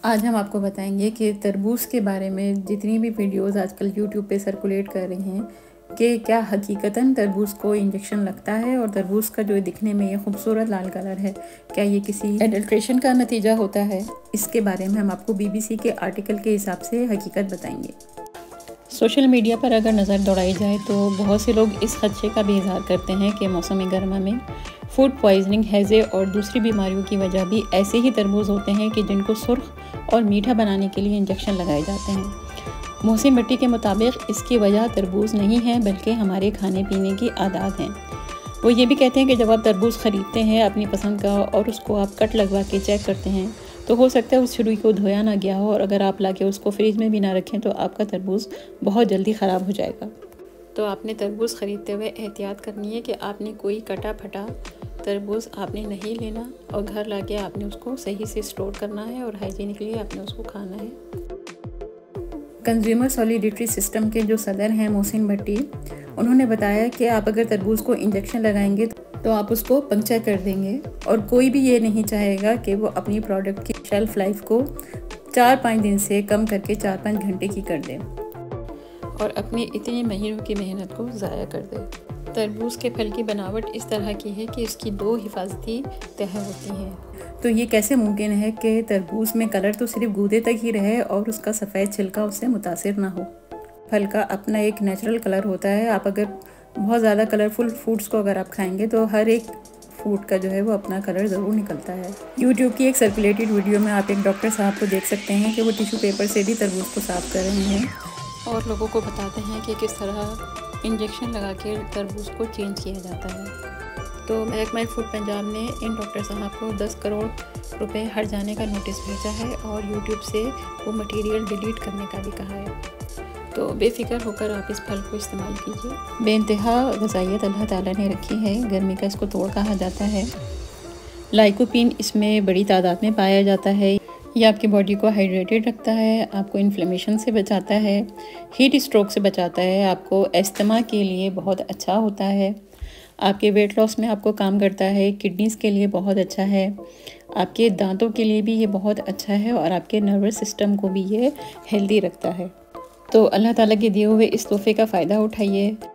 आज हम आपको बताएंगे कि तरबूज के बारे में जितनी भी वीडियोस आजकल यूट्यूब पे सर्कुलेट कर रही हैं कि क्या हकीकतन तरबूज को इंजेक्शन लगता है और तरबूज का जो दिखने में ये खूबसूरत लाल कलर है क्या ये किसी एडल्ट्रेशन का नतीजा होता है। इसके बारे में हम आपको BBC के आर्टिकल के हिसाब से हकीकत बताएंगे। सोशल मीडिया पर अगर नज़र दौड़ाई जाए तो बहुत से लोग इस खदशे का भी इजहार करते हैं कि मौसम गर्मा में फूड पॉइजनिंग, हैज़े और दूसरी बीमारियों की वजह भी ऐसे ही तरबूज होते हैं कि जिनको सुर्ख और मीठा बनाने के लिए इंजेक्शन लगाए जाते हैं। मोहसिन भट्टी के मुताबिक इसकी वजह तरबूज नहीं है बल्कि हमारे खाने पीने की आदत हैं। वो ये भी कहते हैं कि जब आप तरबूज ख़रीदते हैं अपनी पसंद का और उसको आप कट लगवा के चेक करते हैं तो हो सकता है उस छुरी को धोया ना गया हो और अगर आप लाके उसको फ्रिज में भी ना रखें तो आपका तरबूज बहुत जल्दी ख़राब हो जाएगा। तो आपने तरबूज ख़रीदते हुए एहतियात करनी है कि आपने कोई कटा फटा तरबूज आपने नहीं लेना और घर लाके आपने उसको सही से स्टोर करना है और हाइजीनिकली आपने उसको खाना है। कंज्यूमर सॉलिडेरिटी सिस्टम के जो सदर हैं मोहसिन भट्टी, उन्होंने बताया कि आप अगर तरबूज को इंजेक्शन लगाएंगे तो आप उसको पंक्चर कर देंगे और कोई भी ये नहीं चाहेगा कि वो अपनी प्रोडक्ट की शेल्फ़ लाइफ को 4-5 दिन से कम करके 4-5 घंटे की कर दे और अपनी इतनी महीनों की मेहनत को ज़ाया कर दे। तरबूज के फल की बनावट इस तरह की है कि इसकी 2 हिफाजती तह होती हैं। तो ये कैसे मुमकिन है कि तरबूज में कलर तो सिर्फ गूदे तक ही रहे और उसका सफ़ेद छिलका उससे मुतासिर ना हो। फल का अपना एक नेचुरल कलर होता है। आप अगर बहुत ज़्यादा कलरफुल फ्रूट्स को अगर आप खाएंगे तो हर एक फ्रूट का जो है वो अपना कलर ज़रूर निकलता है। यूट्यूब की एक सर्कुलेटेड वीडियो में आप एक डॉक्टर साहब को देख सकते हैं कि वो टिश्यू पेपर से भी तरबूज को साफ़ कर रहे हैं और लोगों को बताते हैं कि किस तरह इंजेक्शन लगा के तरबूज को चेंज किया जाता है। तो महकमा फूड पंजाब ने इन डॉक्टर साहब को 10 करोड़ रुपए हट जाने का नोटिस भेजा है और यूट्यूब से वो मटेरियल डिलीट करने का भी कहा है। तो बेफिक्र होकर आप इस फल को इस्तेमाल कीजिए। बेइंतहा ग़िज़ाइयत अल्लाह ताला ने रखी है। गर्मी का इसको तोड़ कहा जाता है। लाइकोपीन इसमें बड़ी तादाद में पाया जाता है। ये आपकी बॉडी को हाइड्रेटेड रखता है, आपको इन्फ्लेमेशन से बचाता है, हीट स्ट्रोक से बचाता है, आपको एस्थमा के लिए बहुत अच्छा होता है, आपके वेट लॉस में आपको काम करता है, किडनीज़ के लिए बहुत अच्छा है, आपके दांतों के लिए भी ये बहुत अच्छा है और आपके नर्वस सिस्टम को भी ये हेल्दी रखता है। तो अल्लाह ताला के दिए हुए इस तोहफ़े का फ़ायदा उठाइए।